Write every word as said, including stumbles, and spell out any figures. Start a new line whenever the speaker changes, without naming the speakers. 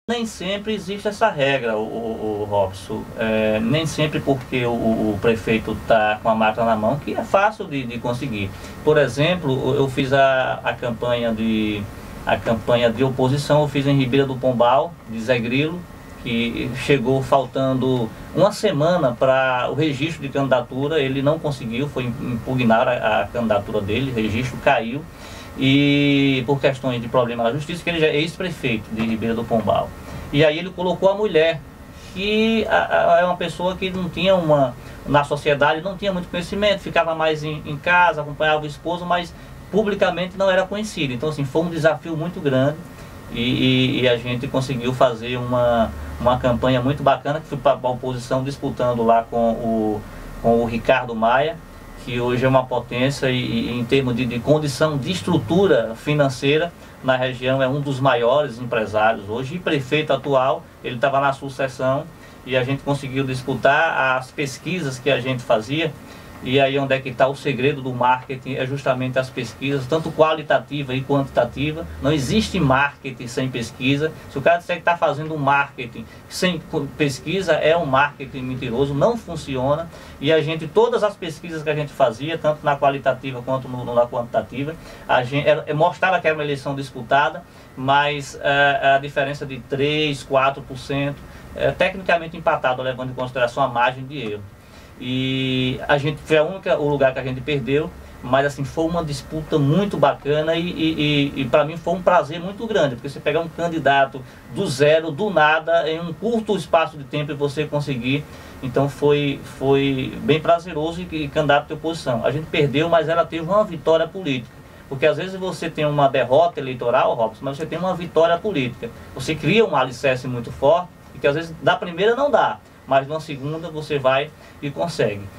Nem sempre existe essa regra, o, o, o Robson. É, nem sempre porque o, o prefeito está com a máquina na mão, que é fácil de, de conseguir. Por exemplo, eu fiz a, a, campanha de, a campanha de oposição, eu fiz em Ribeira do Pombal, de Zé Grilo, que chegou faltando uma semana para o registro de candidatura, ele não conseguiu, foi impugnar a, a candidatura dele, o registro caiu. E por questões de problema na justiça, que ele já é ex-prefeito de Ribeira do Pombal. E aí ele colocou a mulher, que a, a, é uma pessoa que não tinha uma, na sociedade, não tinha muito conhecimento, ficava mais em, em casa, acompanhava o esposo, mas publicamente não era conhecida. Então assim, foi um desafio muito grande e, e, e a gente conseguiu fazer uma, uma campanha muito bacana, que foi para a oposição disputando lá com o, com o Ricardo Maia, que hoje é uma potência e, e em termos de, de condição de estrutura financeira na região é um dos maiores empresários hoje, e prefeito atual, ele estava na sucessão e a gente conseguiu disputar as pesquisas que a gente fazia. E aí onde é que está o segredo do marketing, é justamente as pesquisas, tanto qualitativa e quantitativa. Não existe marketing sem pesquisa. Se o cara disser que está fazendo um marketing sem pesquisa, é um marketing mentiroso, não funciona. E a gente, todas as pesquisas que a gente fazia, tanto na qualitativa quanto no, na quantitativa, a gente é, mostrava que era uma eleição disputada, mas é, a diferença de três, quatro por cento é tecnicamente empatado, levando em consideração a margem de erro. E a gente foi a única, o lugar que a gente perdeu, mas assim, foi uma disputa muito bacana e, e, e, e para mim foi um prazer muito grande, porque você pegar um candidato do zero, do nada, em um curto espaço de tempo e você conseguir, então foi, foi bem prazeroso. E, e candidato de oposição, a gente perdeu, mas ela teve uma vitória política, porque às vezes você tem uma derrota eleitoral, Robson, mas você tem uma vitória política, você cria um alicerce muito forte, e que às vezes da primeira não dá, mas na segunda você vai e consegue.